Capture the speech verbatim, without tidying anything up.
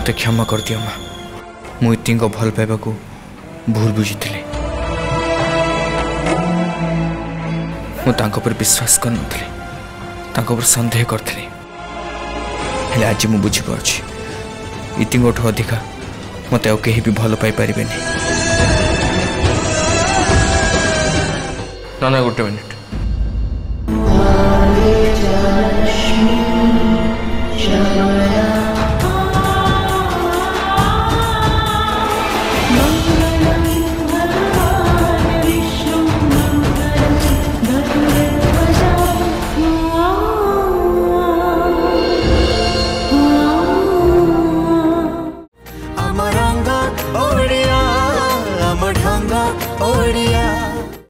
मत क्षमा कर दियो माँ मु इति भल पाइबा को भूल बुझी मुझे विश्वास कर नी सन्देह करी आज मु बुझीपार इतिठू अधिका मत कहीं भी भल पाई पारे ना ना गोटे मिनिट